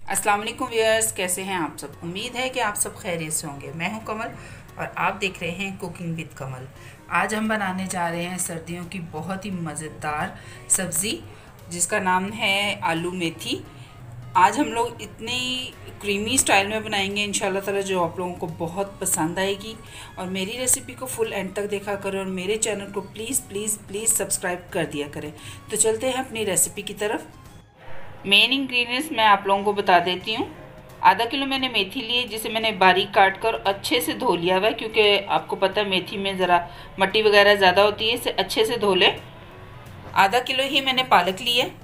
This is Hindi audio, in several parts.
अस्सलाम वालेकुम व्यूअर्स, कैसे हैं आप सब। उम्मीद है कि आप सब खैरियत से होंगे। मैं हूं कमल और आप देख रहे हैं कुकिंग विद कमल। आज हम बनाने जा रहे हैं सर्दियों की बहुत ही मज़ेदार सब्ज़ी जिसका नाम है आलू मेथी। आज हम लोग इतनी क्रीमी स्टाइल में बनाएंगे इंशाल्लाह ताला जो आप लोगों को बहुत पसंद आएगी। और मेरी रेसिपी को फुल एंड तक देखा करें और मेरे चैनल को प्लीज़ प्लीज़ प्लीज़ सब्सक्राइब कर दिया करें। तो चलते हैं अपनी रेसिपी की तरफ। मेन इंग्रेडिएंट्स मैं आप लोगों को बता देती हूँ। आधा किलो मैंने मेथी ली है जिसे मैंने बारीक काट कर अच्छे से धो लिया हुआ है, क्योंकि आपको पता है मेथी में ज़रा मट्टी वगैरह ज़्यादा होती है, इसे अच्छे से धो लें। आधा किलो ही मैंने पालक ली है।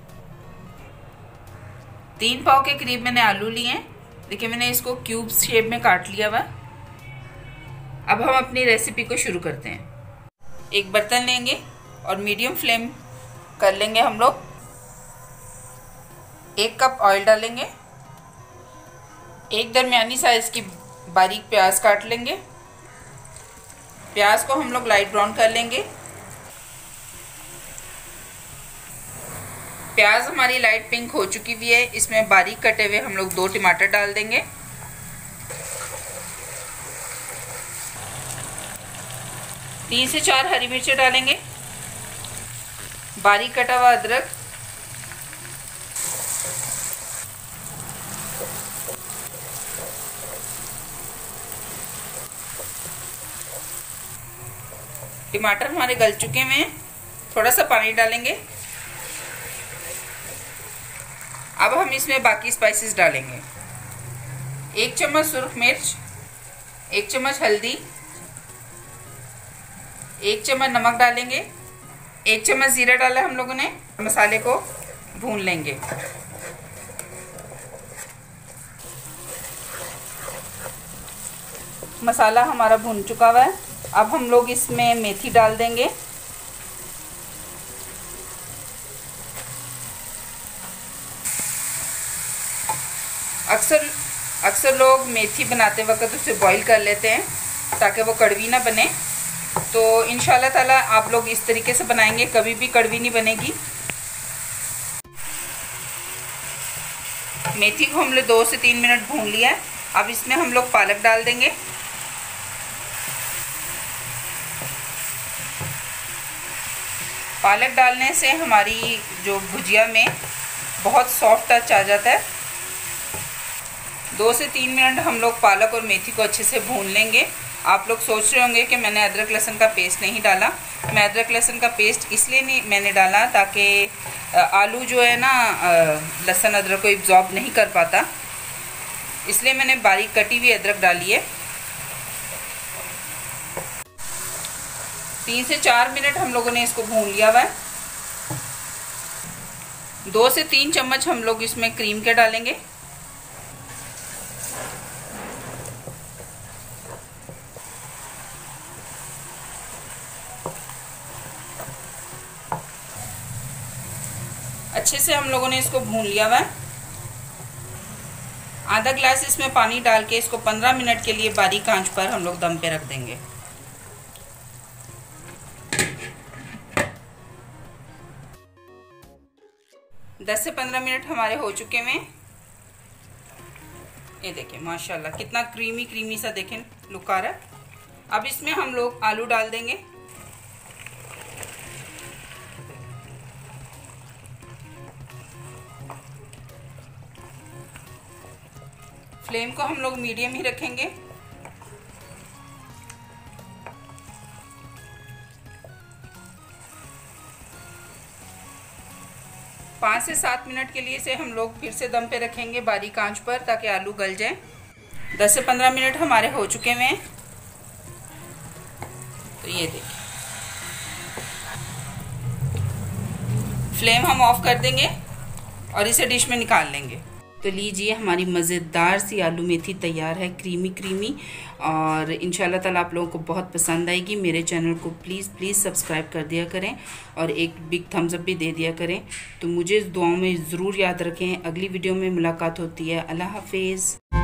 3 पाव के करीब मैंने आलू लिए हैं। देखिए मैंने इसको क्यूब शेप में काट लिया हुआ। अब हम अपनी रेसिपी को शुरू करते हैं। एक बर्तन लेंगे और मीडियम फ्लेम कर लेंगे हम लोग। 1 कप ऑयल डालेंगे। एक दरमियानी साइज की बारीक प्याज काट लेंगे। प्याज को हम लोग लाइट ब्राउन कर लेंगे। प्याज हमारी लाइट पिंक हो चुकी हुई है। इसमें बारीक कटे हुए हम लोग 2 टमाटर डाल देंगे। तीन से 4 हरी मिर्चें डालेंगे। बारीक कटा हुआ अदरक, टमाटर हमारे गल चुके हैं। थोड़ा सा पानी डालेंगे। अब हम इसमें बाकी स्पाइसेस डालेंगे। 1 चम्मच सुरख मिर्च, 1 चम्मच हल्दी, 1 चम्मच नमक डालेंगे। 1 चम्मच जीरा डाला हम लोगों ने। मसाले को भून लेंगे। मसाला हमारा भून चुका हुआ है। अब हम लोग इसमें मेथी डाल देंगे। अक्सर लोग मेथी बनाते वक्त उसे बॉईल कर लेते हैं ताकि वो कड़वी ना बने। तो इंशाल्लाह ताला आप लोग इस तरीके से बनाएंगे, कभी भी कड़वी नहीं बनेगी। मेथी को हम लोग 2 से 3 मिनट भून लिया है। अब इसमें हम लोग पालक डाल देंगे। पालक डालने से हमारी जो भुजिया में बहुत सॉफ्ट टच आ जाता है। 2 से 3 मिनट हम लोग पालक और मेथी को अच्छे से भून लेंगे। आप लोग सोच रहे होंगे कि मैंने अदरक लहसुन का पेस्ट नहीं डाला। मैं अदरक लहसुन का पेस्ट इसलिए नहीं मैंने डाला ताकि आलू जो है ना लहसुन अदरक को एब्जॉर्ब नहीं कर पाता, इसलिए मैंने बारीक कटी हुई अदरक डाली है। 3 से 4 मिनट हम लोगों ने इसको भून लिया हुआ है। 2 से 3 चम्मच हम लोग इसमें क्रीम के डालेंगे। अच्छे से हम लोगों ने इसको भून लिया हुआ है। आधा ग्लास इसमें पानी डाल के इसको 15 मिनट के लिए बारीक आंच पर हम लोग दम पे रख देंगे। 10 से 15 मिनट हमारे हो चुके हैं। ये देखें माशाल्लाह कितना क्रीमी क्रीमी सा देखें लुक आ रहा है। अब इसमें हम लोग आलू डाल देंगे। फ्लेम को हम लोग मीडियम ही रखेंगे। पाँच से 7 मिनट के लिए इसे हम लोग फिर से दम पे रखेंगे बारीक आंच पर ताकि आलू गल जाए। 10 से 15 मिनट हमारे हो चुके हैं। तो ये देखिए फ्लेम हम ऑफ कर देंगे और इसे डिश में निकाल लेंगे। तो लीजिए हमारी मज़ेदार सी आलू मेथी तैयार है, क्रीमी क्रीमी। और इंशाल्लाह ताला आप लोगों को बहुत पसंद आएगी। मेरे चैनल को प्लीज़ प्लीज़ सब्सक्राइब कर दिया करें और एक बिग थम्स अप भी दे दिया करें। तो मुझे इस दुआओं में ज़रूर याद रखें। अगली वीडियो में मुलाकात होती है। अल्लाह हाफिज़।